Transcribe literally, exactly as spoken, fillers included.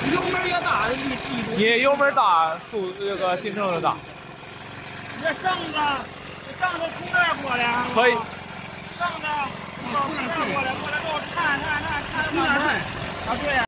油门也大，力力度。 你油门大，速这个行程就大。 这绳子，这绳子从这儿过来。 可以。 绳子从这儿过来，过来给我看看看看看。啊，对呀。